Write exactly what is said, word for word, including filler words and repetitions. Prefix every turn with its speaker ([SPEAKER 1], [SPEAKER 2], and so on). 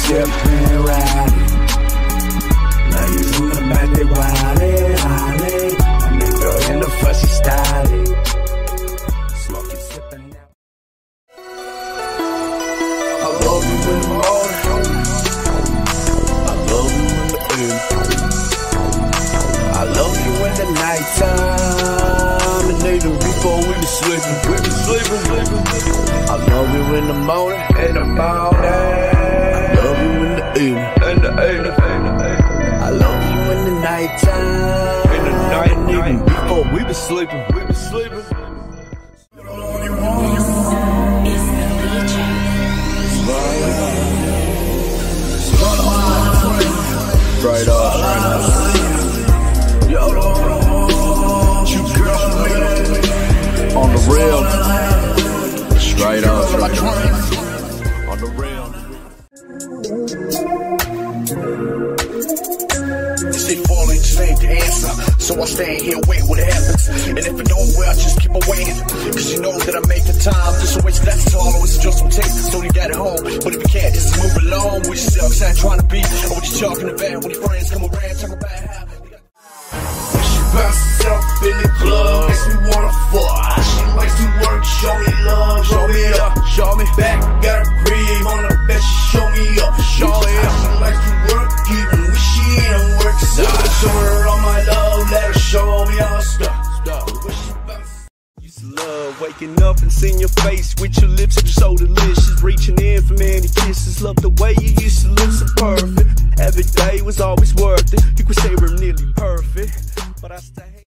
[SPEAKER 1] sipping, riding. Ladies in the back, they wildin', wildin'. A nigga in the fussy styling. Smoking, sipping now. I love you in the morning. I love you in the evening. I love you in the nighttime. And even before we be sleeping, we be sleeping, sleeping. I love you in the morning, in the morning. I love you in the evening, in the evening. I love you in the nighttime, in the night, and even before we be sleeping, we be sleeping. Right off, right off. On the real, straight up, straight up. On the real.
[SPEAKER 2] They say falling just ain't the answer, so I stay here wait what happens. And if it don't well, I just keep on waiting, cause you know that I make the time. Just a waste that's all, it's just some taste, so you got it home. But if you can't, just move along with yourself, cause I ain't trying to be or what you talking about when your friends come around, talk about how bounce herself in the club, makes me wanna fuck. She likes to work, show me love, show me up, show me back. Got a crib on the bed, she show me up, show me up. She likes to work even when she ain't working. So I show her all my love, let her show me all stuff.
[SPEAKER 3] Used to love waking up and seeing your face with your lips so delicious, reaching in for many kisses. Love the way you used to look so perfect. Every day was always worth it. You could say we're nearly perfect, but I stay.